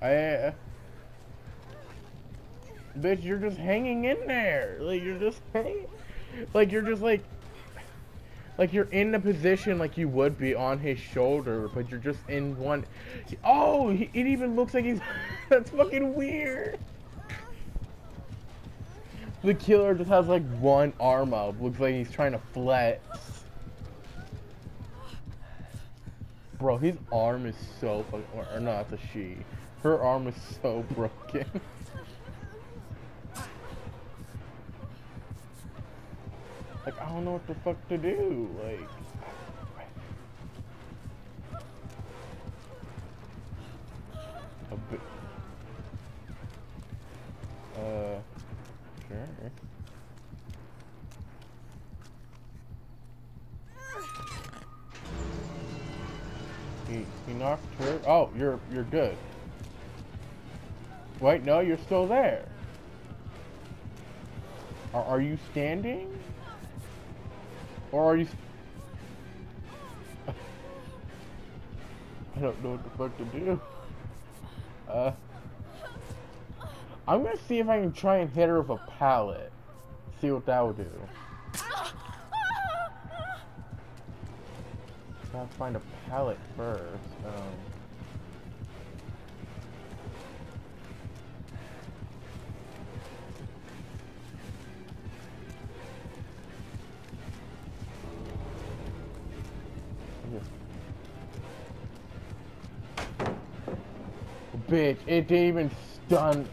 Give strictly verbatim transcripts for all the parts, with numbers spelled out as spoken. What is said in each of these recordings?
I, uh, bitch, you're just hanging in there. Like, you're just hanging. Like, you're just like, like you're in the position like you would be on his shoulder, but you're just in one. Oh, he, it even looks like he's. That's fucking weird. The killer just has like one arm up. Looks like he's trying to flex. Bro, his arm is so fucking. Or, or no, that's a she. Her arm is so broken. Like, I don't know what the fuck to do. Like. A bit. Uh. Sure. He, he knocked her. Oh, you're you're good. Wait, no, you're still there. Are, are you standing? Or are you... I don't know what the fuck to do. Uh... I'm gonna see if I can try and hit her with a pallet. See what that would do. I have to find a pallet first. Um... Bitch, it didn't even stun.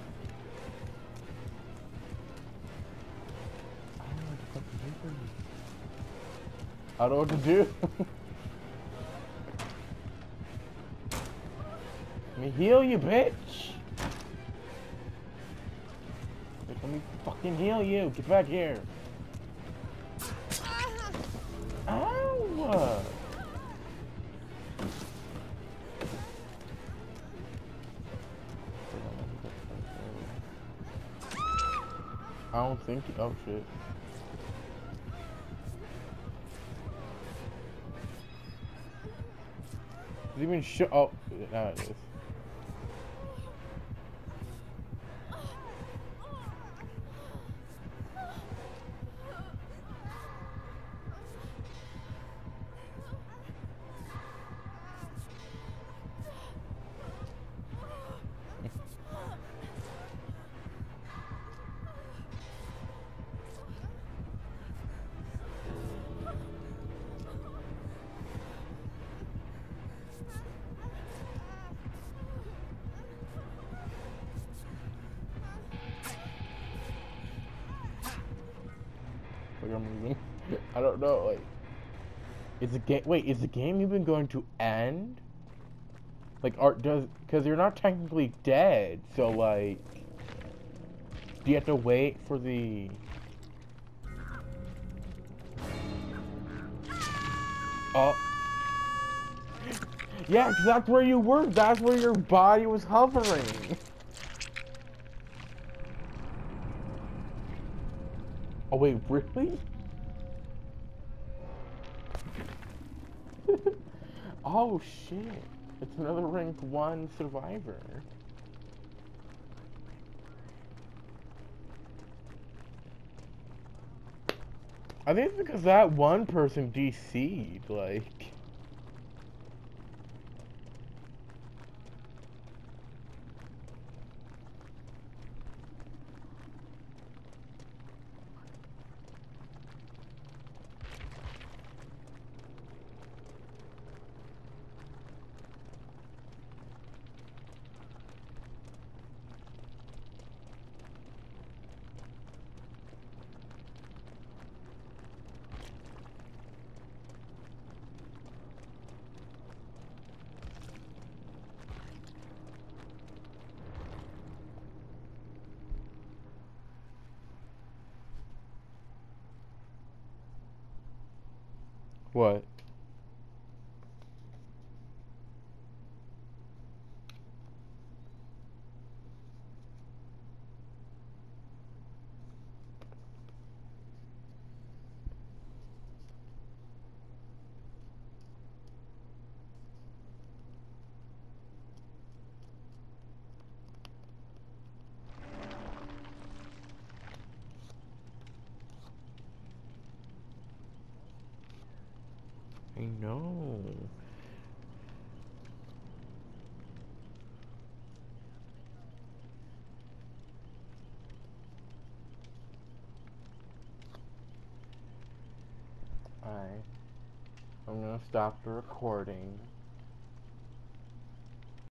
I don't know what to do. Let me heal you, bitch. Let me fucking heal you. Get back here. Ow! I don't think. Oh shit. Does it even show? Oh, now it is. Like I'm moving. I don't know. Like, is the game? Wait, is the game even going to end? Like, art does because you're not technically dead. So like, do you have to wait for the? Oh. Yeah, because that's where you were. That's where your body was hovering. Oh wait, really? Oh shit. It's another rank one survivor. I think it's because that one person D C'd, like... What? I know. Alright. I'm gonna stop the recording.